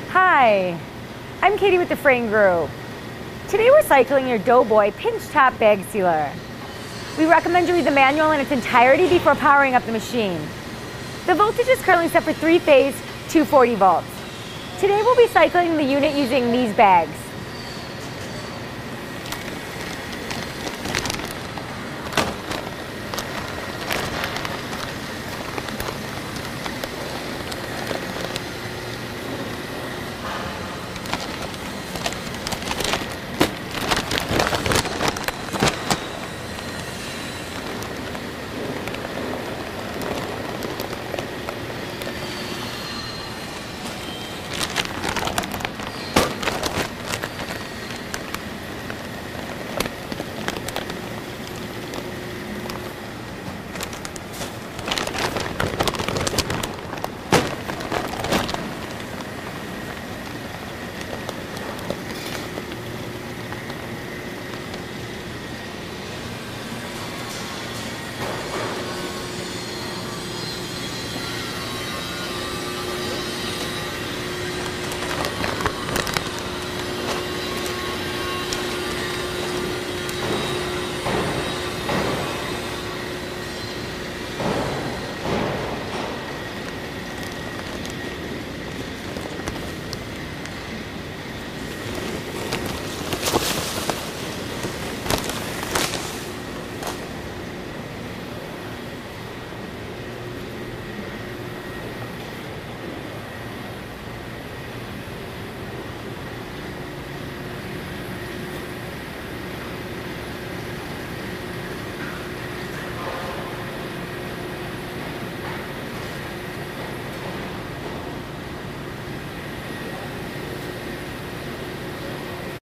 Hi, I'm Katie with the Frain Group. Today we're cycling your Doboy pinch top bag sealer. We recommend you read the manual in its entirety before powering up the machine. The voltage is currently set for 3-phase 240 volts. Today we'll be cycling the unit using these bags.